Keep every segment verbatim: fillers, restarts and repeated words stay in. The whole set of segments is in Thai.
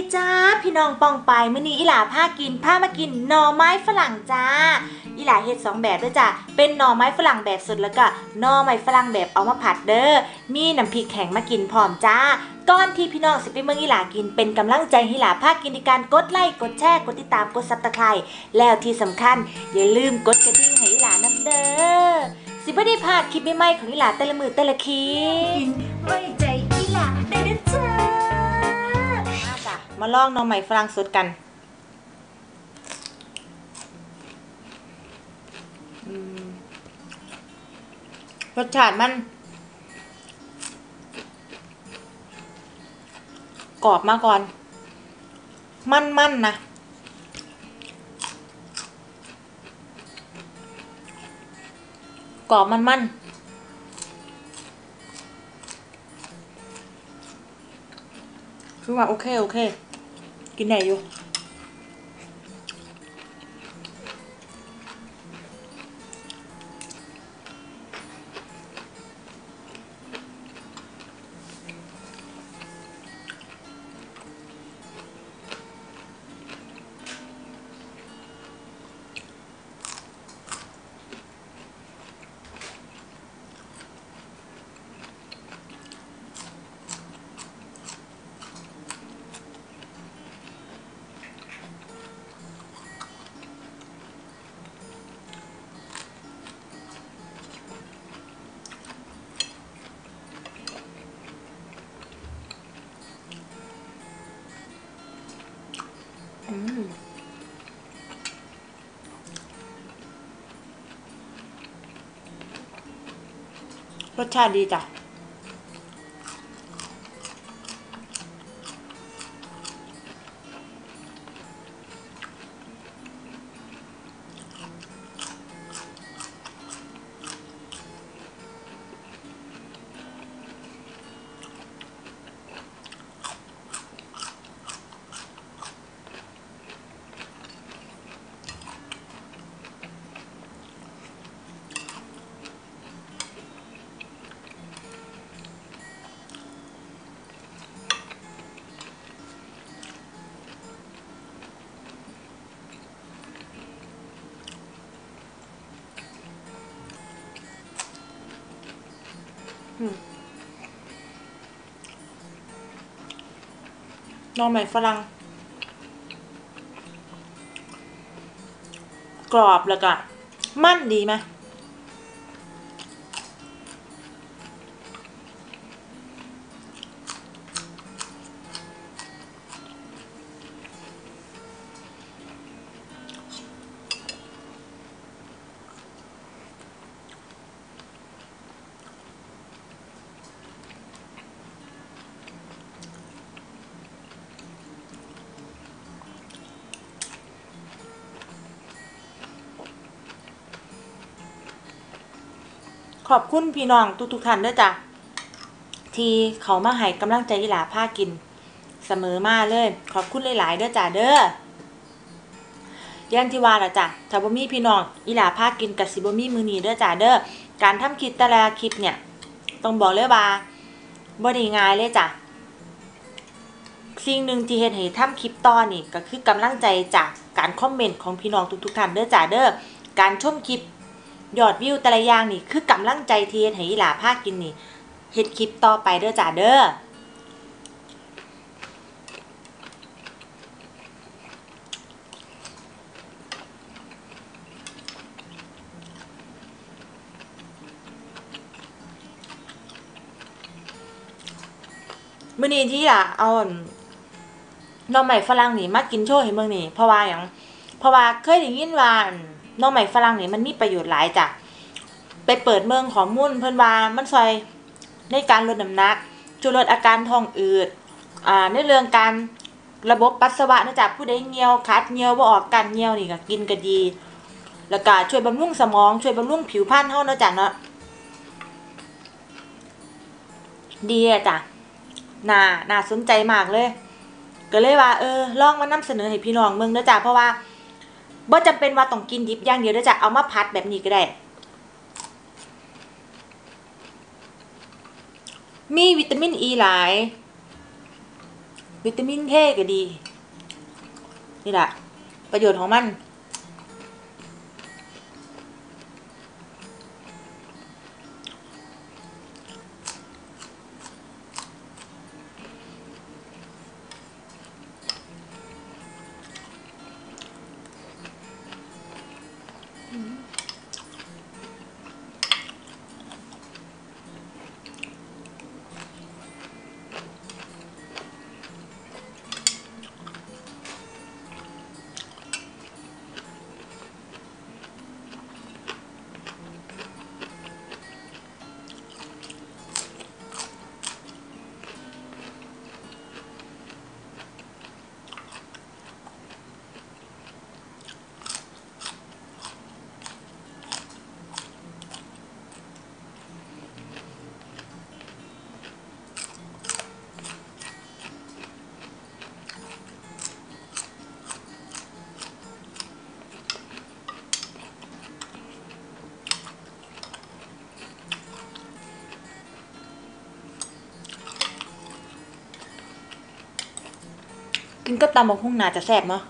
จ้าพี่น้องปองไปมื้อนี้อีหลาพากินพามากินหน่อไม้ฝรั่งจ้าอีหลาเฮ็ดสองแบบด้วยจ้าเป็นหน่อไม้ฝรั่งแบบสดแล้วก็หน่อไม้ฝรั่งแบบเอามาผัดเด้อมีน้ำพริกแข็งมากินพร้อมจ้าก่อนที่พี่น้องสิไปเมืองอีหลากินเป็นกำลังใจให้อีหลาพากินในการกดไลค์กดแชร์กดติดตามกดซับสไครบ์แล้วที่สำคัญอย่าลืมกดกระดิ่งให้อีหลานำเด้อสิบ่ได้พลาดคลิปใหม่ๆของอีหลาแต่ละมื้อแต่ละคลิปไว้ใจอีหลาได้เด้อจ้ามาจ้ะมาลองหน่อไม้ฝรั่งสดกันรสชาติมันกรอบมาก่อนมันๆนะกรอบมันๆคือว่าโอเคโอเคกินได้อยู่รสชาติดีจ้ะหน่อไม้ฝรั่งกรอบแล้วก็มันดีไหมขอบคุณพี่น้องทุกๆท่านด้วยจ้ะที่เขามาให้กำลังใจอีหลาพากินเสมอมาเลยขอบคุณหลายๆเด้อจ้ะเด้ออย่างที่ว่าล่ะจ้ะถ้าบ่มีพี่น้องอีหลาพากินก็สิบ่มีมื้อนี้เด้อจ้ะเด้อการทำคลิปแต่ละคลิปเนี่ยต้องบอกเลยว่าบ่ได้ง่ายเลยจ้ะสิ่งหนึ่งที่เฮ็ดให้ทำคลิปต่อนี่ก็คือกำลังใจจากการคอมเมนต์ของพี่น้องทุกๆท่านเด้อจ้ะเด้อการชมคลิปยอดวิวแต่ละอย่างนี่คือกำลังใจที่เฮ็ดให้อีหลาพากินนี่เฮ็ดคลิปต่อไปเด้อจ้ะเด้อมื้อนี้ที่อ่ะเอาหน่อไม้ฝรั่งนี่มากินโชว์ให้เบิ่งนี่เพราะว่าหยังเพราะว่าเคยได้ยินว่าหน่อไม้ฝรั่งนี่มันมีประโยชน์หลายจ้ะไปเปิดเบิ่งข้อมูลเพิ่นว่ามันช่วยในการลดน้ำหนักช่วยลดอาการท้องอืดอ่าในเรื่องการระบบปัสสาวะนะจ๊ะผู้ใดเหี่ยวคัดเหี่ยวบ่ออกการเหี่ยวนี่ก็กินก็ดีแล้วก็ช่วยบำรุงสมองช่วยบำรุงผิวพรรณเฮาเนาะจ้ะเนาะดีอ่ะจ้ะน่าน่าสนใจมากเลยก็เลยว่าเออลองมานำเสนอให้พี่น้องเบิ่งเด้อจ้ะเพราะว่าบ่จำเป็นว่าต้องกินดิบอย่างเดียวเด้อจ้ะเอามาผัดแบบนี้ก็ได้ มีวิตามินอีหลายวิตามินเคก็ดีนี่แหละประโยชน์ของมันกินก็ตำบักหุ่งน่าจะแซ่บเนาะ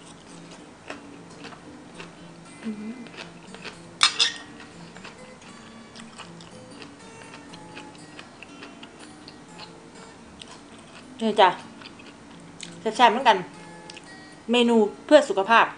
นี่จ้ะแซ่บๆเหมือนกันเมนูเพื่อสุขภาพ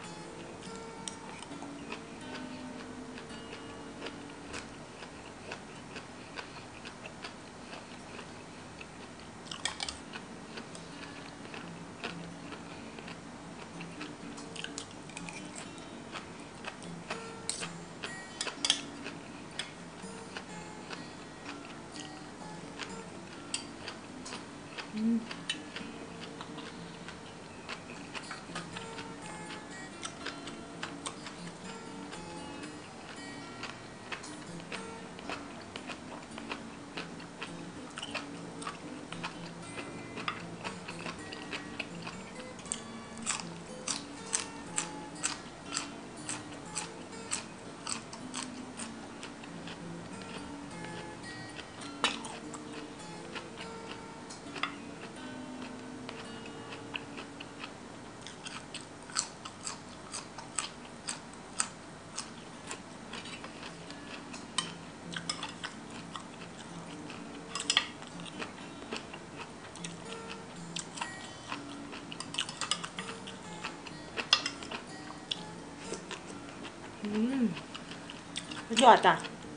อืมสุดยอดจ้ะ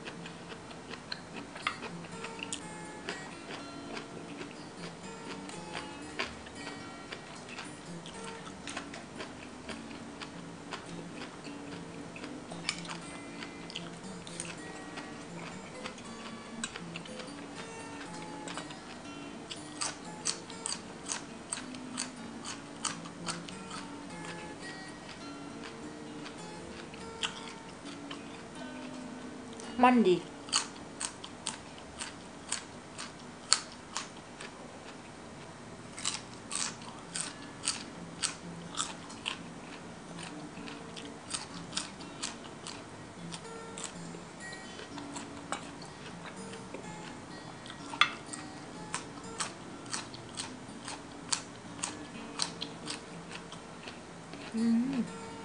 มันดีอืม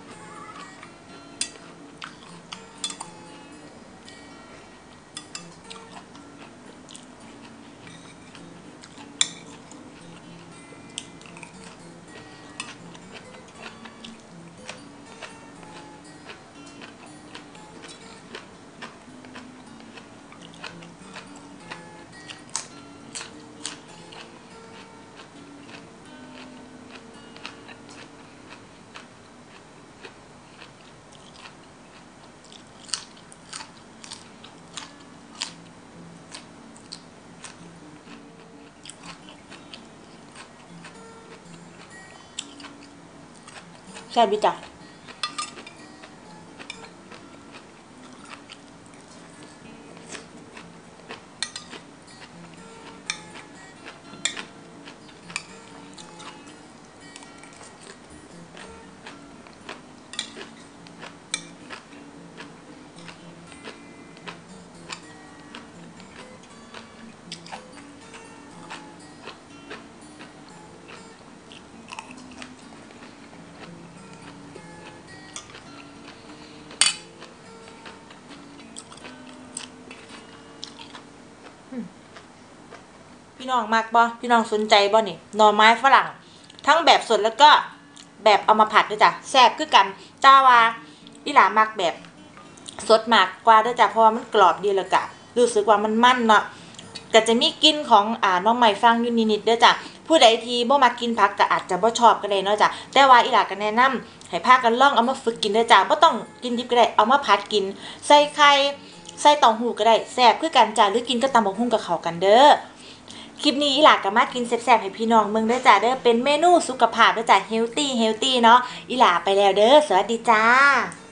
แซ่บดีจ้ะน้องมักบ่พี่น้องสนใจบ่นี่หน่อไม้ฝรั่งทั้งแบบสดแล้วก็แบบเอามาผัดด้วยจ้ะแซ่บคือกันจ้าว่าอีหลามักแบบสดมากกว่าด้วยจ้ะเพราะว่ามันกรอบดีแล้วก็รู้สึกว่ามันมันเนาะก็จะมีกลิ่นของอ่าน้องใหม่ฟังอยู่นิดๆด้วยจ้ะผู้ใดที่บ่มากินผักก็อาจจะบ่ชอบก็ได้เนาะจ้ะแต่ว่าอีหลาก็แนะนำให้พากันลองเอามาฝึกกินด้วยจ้ะบ่ต้องกินดิบก็ได้เอามาผัดกินใส่ไข่ใส่เต้าหู้ก็ได้แซ่บคือกันจ้ะหรือกินกับตำบักหุ่งกับข้าวกันเด้อคลิปนี้อีหลาก็มากินแซ่บๆให้พี่น้องเมืองเด้อจ้ะเด้อเป็นเมนูสุขภาพเด้อจ้ะเฮลตี้เฮลตี้เนาะอีหลาไปแล้วเด้อสวัสดีจ้า